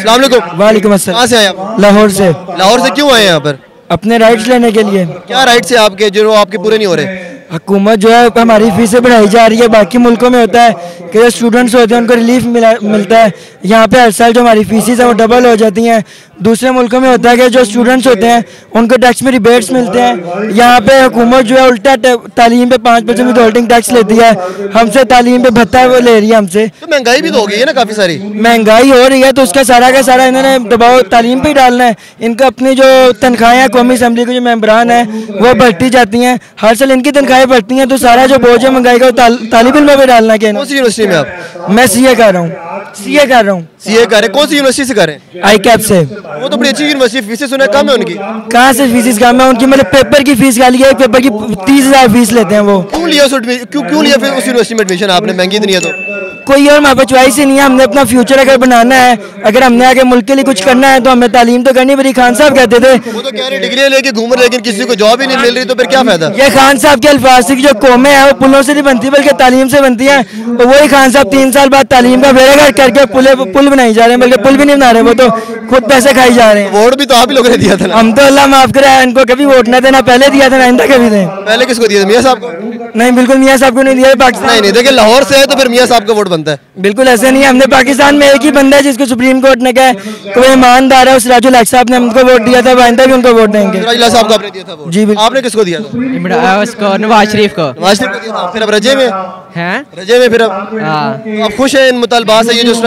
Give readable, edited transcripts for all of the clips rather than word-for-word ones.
अस्सलाम वालेकुम। वालेकुम अस्सलाम। कहाँ से आए आप? लाहौर से। लाहौर से क्यों आए यहाँ पर? अपने राइट्स लेने के लिए। क्या राइट्स है आपके जो आपके पूरे नहीं हो रहे? हुकूमत जो है हमारी फीसें बढ़ाई जा रही है। बाकी मुल्कों में होता है कि जो स्टूडेंट्स होते हैं उनको रिलीफ मिलता है। यहाँ पे हर साल जो हमारी फीसें हैं वो डबल हो जाती हैं। दूसरे मुल्कों में होता है कि जो स्टूडेंट्स होते हैं उनको टैक्स में रिबेट्स मिलते हैं। यहाँ पे हुकूमत जो है उल्टा तालीम पे 5% विदहोल्डिंग टैक्स लेती है हमसे, तालीम पे भत्ता वो ले रही है हमसे। तो महंगाई भी तो हो गई है ना काफी सारी। महंगाई हो रही है तो उसका सारा का सारा इन्होंने दबाव तालीम पे ही डालना है। इनका अपनी जो तनख्वाहें कौमी असम्बली के जो मेंबरान हैं वो बढ़ती जाती हैं, हर साल इनकी तनख्वाहें बढ़ती हैं, तो सारा जो बोझ है महंगाई का तालिब इल्म पे डालना है। कौन सी यूनिवर्सिटी में आप? मैं सीए कर रहा हूँ। सीए कर रहा हूँ। सीए कर रहे हैं? कौन सी यूनिवर्सिटी से कर रहे हैं? ICAP से। वो तो बड़ी अच्छी यूनिवर्सिटी, फीसें सुना है कम है उनकी। कहाँ से फीस कम है उनकी? मतलब पेपर की फीस गाली है, पेपर की 30,000 फीस लेते हैं वो। क्यों लिया क्यों लिया फिर उस यूनिवर्सिटी में एडमिशन आपने? महंगी इतनी है तो कोई और हमारे चॉइस ही नहीं है। हमने अपना फ्यूचर अगर बनाना है, अगर हमने आगे मुल्क के लिए कुछ करना है तो हमें तालीम तो करनी पड़ी। खान साहब कहते थे वो तो कह रहे डिग्री लेके घूम रहे लेकिन किसी को जॉब ही नहीं मिल रही, तो फिर क्या फायदा? ये खान साहब के अल्फाज से जो कौमें हैं वो पुलों से नहीं बनती बल्कि तालीम से बनती हैं। तो वही खान साहब 3 साल बाद तालीम का बेड़ागर्क करके पुल बनाई जा रहे हैं, बल्कि पुल भी नहीं बना रहे, वो तो खुद पैसे खाई जा रहे हैं। वोट भी तो आप ही लोगों ने दिया था ना। हम तो अल्लाह माफ करे इनको कभी वोट ना देना, पहले दिया था ना आइंदा कभी दें। पहले किसको दिया था? मियां साहब को? नहीं, बिल्कुल मियां साहब को नहीं दिया। पाकिस्तान नहीं देखिए लाहौर से है तो फिर मियां साहब का वोट बनता है। बिल्कुल ऐसे नहीं है। हमने पाकिस्तान में एक ही बंदा है जिसको सुप्रीम कोर्ट ने कहा कोई ईमानदार है, उस सिराजुल हक साहब ने हमको वोट दिया था, आइंदा भी उनको वोट देंगे। सिराजुल हक साहब को आपने दिया था वोट? जी बिल्कुल। आपने किसको दिया था? उसको नवाज शरीफ को। नवाज शरीफ को दिया था। फिर अब रजे में हैं? रजे में फिर अब हाँ। आप खुश हैं इन मुतालबा से? ये जो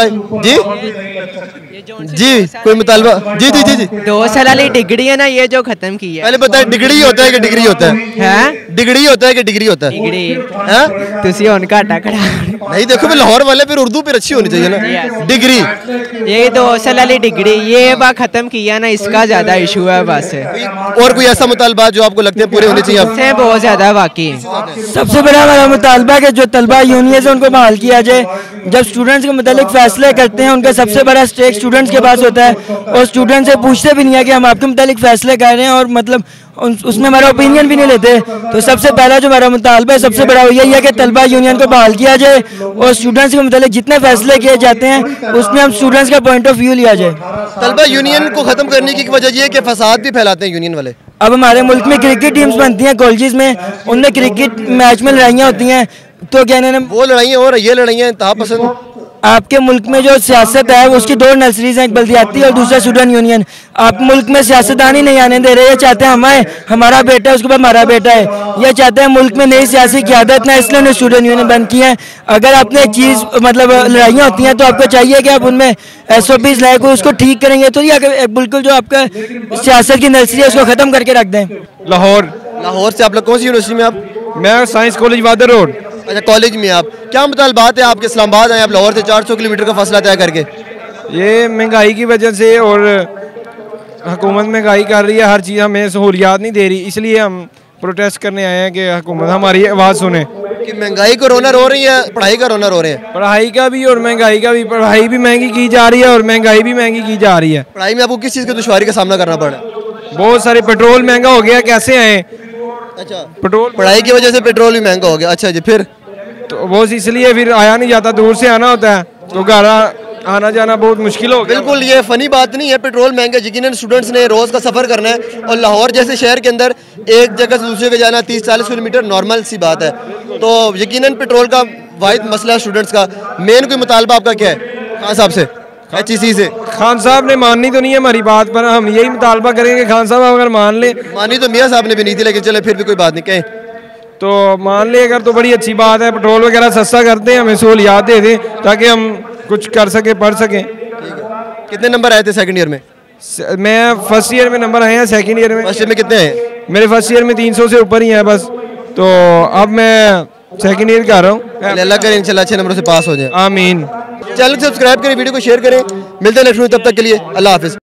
जी कोई मुतालबा? जी जी जी जी 2 साल वाली डिग्री है ना ये जो खत्म की है। पहले पता है डिग्री होता है कि डिग्री होता है? हैं? डिग्री होता है कि डिग्री होता है? डिग्री हैं? तुसी उनका टकरा नहीं देखो फिर लाहौर वाले फिर उर्दू फिर अच्छी होनी चाहिए ना। डिग्री ये 2 साल वाली डिग्री ये बा खत्म किया ना, इसका ज्यादा इशू है बस। और कोई ऐसा मुतालबा जो आपको लगते हैं पूरे होने चाहिए? से बहुत ज्यादा बाकी सबसे बड़ा हमारा मुतालबा है जो तलबा यूनियन से उनको बहाल किया जाए। जब स्टूडेंट्स के मुतालिक फैसले करते हैं उनका सबसे बड़ा स्टेक स्टूडेंट्स के पास होता है, और स्टूडेंट से पूछते भी नहीं है कि हम आपके मुतालिक फैसले कर रहे हैं, और मतलब उसमें हमारा ओपिनियन भी नहीं लेते। तो सबसे पहला जो हमारा मुतालबा है सबसे बड़ा यही है कि तलबा यूनियन को बहाल किया जाए, और स्टूडेंट्स के मुतालिक जितने फैसले किए जाते हैं उसमें हम स्टूडेंट्स का पॉइंट ऑफ व्यू लिया जाए। तलबा यूनियन को खत्म करने की वजह ये कि फसाद भी फैलाते हैं यूनियन वाले। अब हमारे मुल्क में क्रिकेट टीम्स बनती हैं कॉलेजेस में, उनमें क्रिकेट मैच में लड़ाइयाँ होती हैं, तो क्या इन्होंने वो लड़ाइयाँ और ये लड़ाइयाँ इंतहा पसंद। आपके मुल्क में जो सियासत है उसकी 2 नर्सरीज हैं, एक बल्दियाती और दूसरा स्टूडेंट यूनियन। आप मुल्क में सियासतदान ही नहीं आने दे रहे। ये चाहते हैं हम आए, हमारा बेटा है उसके बाद हमारा बेटा है। ये चाहते हैं मुल्क में नई सियासी क़यादत ना, इसलिए उन्हें स्टूडेंट यूनियन बंद की है। अगर आपने एक चीज़ मतलब लड़ाइयाँ होती हैं तो आपको चाहिए कि आप उनमें SOPs लाए, को उसको ठीक करेंगे तो ये बिल्कुल जो आपका सियासत की नर्सरी है उसको ख़त्म करके रख दें। लाहौर से आप लोग कौन सी यूनिवर्सिटी में? आप? मैं साइंस कॉलेज वादर रोड। अच्छा कॉलेज में आप क्या मुतालबात है आपके? इस्लामाबाद आए आप लाहौर से 400 किलोमीटर का फासला तय करके। ये महंगाई की वजह से, और हुकूमत महंगाई कर रही है, हर चीज़ हमें सहूलियात नहीं दे रही, इसलिए हम प्रोटेस्ट करने आए हैं कि हुकूमत हमारी आवाज़ सुने। कि महंगाई को रोना रो रही है, पढ़ाई का रोना रो रहे हैं? पढ़ाई का भी और महंगाई का भी। पढ़ाई भी महंगी की जा रही है और महंगाई भी महंगी की जा रही है। पढ़ाई में आपको किस चीज़ की दुश्वारी का सामना करना पड़ा? बहुत सारे पेट्रोल महंगा हो गया, कैसे आए? अच्छा पेट्रोल पढ़ाई की वजह से पेट्रोल भी महंगा हो गया। अच्छा जी फिर तो वो इसलिए फिर आया नहीं जाता, दूर से आना होता है, तो घर आना जाना बहुत मुश्किल हो गया। बिल्कुल ये फनी बात नहीं है, पेट्रोल महंगा यकीनन स्टूडेंट्स ने रोज़ का सफ़र करना है, और लाहौर जैसे शहर के अंदर एक जगह से दूसरी जगह जाना 30-40 किलोमीटर नॉर्मल सी बात है। तो यकीनन पेट्रोल का वाहिद मसला स्टूडेंट्स का। मेन कोई मुतालबा आपका क्या है खान साहब से? HEC से खान साहब ने माननी तो नहीं है हमारी बात, पर हम यही मुतालबा करेंगे खान साहब अगर मान ले। मानी तो मियाँ साहब ने भी नहीं थी, लेकिन चले फिर भी कोई बात नहीं, कहें तो मान ले अगर, तो बड़ी अच्छी बात है। पेट्रोल वगैरह सस्ता करते हैं, हमें सहूलियात दे दें ताकि हम कुछ कर सके, पढ़ सकें। कितने नंबर आए थे सेकंड ईयर में? मैं फर्स्ट ईयर में नंबर आए हैं, सेकंड ईयर में। फर्स्ट ईयर में कितने हैं? मेरे फर्स्ट ईयर में 300 से ऊपर ही है बस। तो अब मैं सेकंड ईयर कर रहा हूँ। अल्लाह करें इंशाल्लाह अच्छे नंबरों से पास हो जाए। आमीन। चैनल सब्सक्राइब करें, वीडियो को शेयर करें। मिलते हैं नेक्स्ट वीडियो, तब तक के लिए अल्लाह हाफिज़।